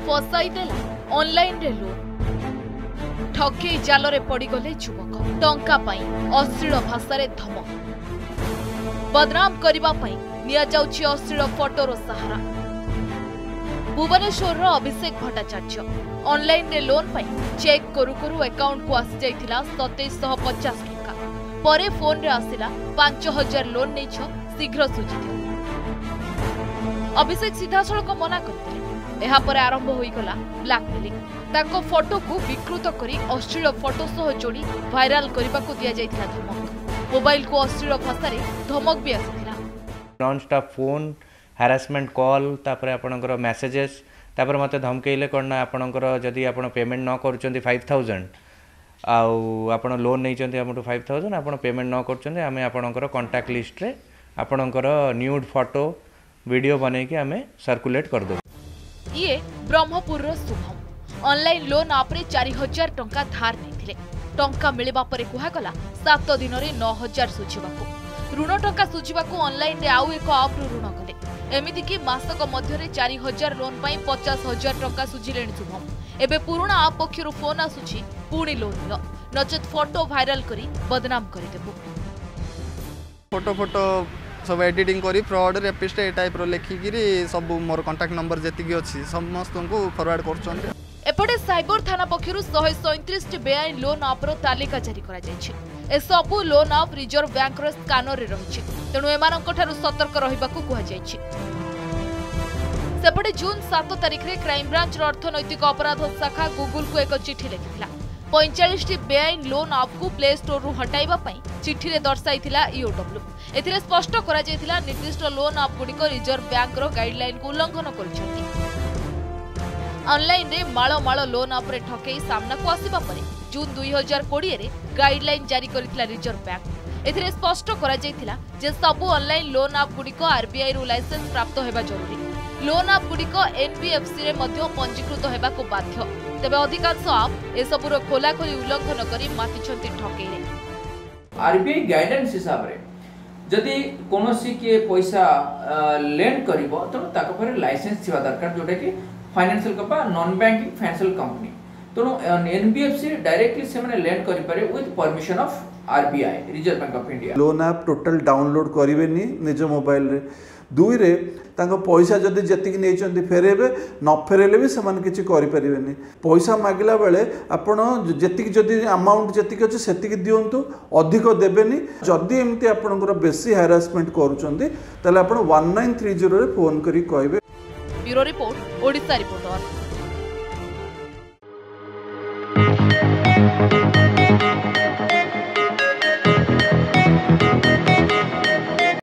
फसाई देला ऑनलाइन रे लोन। ठके जाल रे पड़गले युवक टंका पाई अश्लील भाषा रे धमक। बदनाम करबा पाई निया जाउची अश्लील फोटोर सहारा। भुवनेश्वर अभिषेक भट्टाचार्य ऑनलाइन रे लोन पाई चेक करू करू अकाउंट को आसी जाइथिला 2750 टंका। परे फोन रे आसिला 5000 लोन नै छ शीघ्र सुझी दियो। अभिषेक सीधासळख मना करथिले। एहा परे आरंभ होई गला ब्लैकमेलिंग। ताको फोटो को विकृत करी अश्लील फोटो सह जोड़ी वायरल करबा को दिया जाइथिला धमक। मोबाइल को अश्लील भाषा रे धमक भी आसिथिला। Non stop phone harassment call तापर आपनकर मेसेजेस तापर मते धमकेइले करना आपनकर जदी आपण पेमेंट न करूचंती 5000 आउ आपण लोन नै चंती हमटू 5000 आपण पेमेंट न करूचंती हमें आपनकर कांटेक्ट लिस्ट रे आपनकर न्यूड फोटो वीडियो बने के हमें सर्कुलेट कर दो। ये ब्रह्मपुर रो शुभम ऑनलाइन लोन आप रे 4000 टंका धार नैथिले। टंका मिलबा परे कुहा गला 7 दिन रे 9000 सुझिबाको। ऋण टंका सुझिबाको ऑनलाइन रे आउ एक आप ऋण कले। एमिति कि मासक मध्य रे 4000 लोन पाई 50000 टंका सुझिलेनी शुभम। एबे पुराना आप पक्षरु फोन आसुची पुणी लोन लो नचेत फोटो वायरल करी बदनाम करि देबो। फोटो सब एडिटिंग करी फ्रॉड रेपिस्ट ए टाइप रो लेखिकिरी सब मोर कांटेक्ट नंबर जेतिकी अछि समस्त को फॉरवर्ड करछन। एपटे साइबर थाना पक्षरु 137 बेआईन लोन आप रो तालिका जारी करा जायछि। ए सबु लोन आप रिजर्व बैंक रो स्कैनर रे रहिछि। तेनु एमानक ठारु सतर्क रहिबाकू कुहा जायछि। सेपटे जून 7 तारिख रे क्राइम ब्रांच रो अर्थनैतिक अपराध शाखा गूगल को एक चिठी लिखिथिला। 45 बेआईन लोन आप को प्ले स्टोर रु हटाइबा पई चिठी रे दर्शाइथिला ईओडब्ल्यू। एथिरे स्पष्ट करा जायथिला निर्दिष्ट लोन आप गुडी को रिजर्व बैंक रो गाइडलाइन को उल्लंघन करिसेंती। ऑनलाइन रे माळो माळो लोन आप रे ठकेई सामना को आसीबा परे जून 2020 रे गाइडलाइन जारी करिथिला रिजर्व बैंक। एथिरे स्पष्ट करा जायथिला जे सब ऑनलाइन लोन आप गुडी को आरबीआई रो लाइसेंस प्राप्त हेबा जरूरी। लोन आप गुडी को एनबीएफसी रे मध्ये पंजीकृत हेबा को बाध्य। तेबे अधिकांश आप ए सबुरो खोलाखोली उल्लंघन करी मातिछंती ठकेई। आरबीआई गाइडेंस हिसाब रे जदि कोनोसी के पैसा लेंड करिवो त ताको पर लाइसेंस थिबा दरकार जोटा कि फाइनेंशियल कंपा नॉन बैंकिंग फाइनेंशियल कंपनी। तो एनबीएफसी डायरेक्टली से माने लेंड करि पारे with permission of RBI reserve bank of India. Loan app total download करिवेनी निज मोबाइल रे। दुई रे तांको पैसा जदि जेतिक नेचंती फेरेबे न फेरेले भी समान किछि करि परिबेनी। पैसा मागिला बेले आपण जेतिक जदि अमाउंट जेतिक अछि सेतिक दियंतु अधिक देबेनी। जदि एमती आपनकर बेसी हैरासमेंट करूचंती तले आपण 1930 रे फोन करी कहबे। Bureau report Odisha reporter.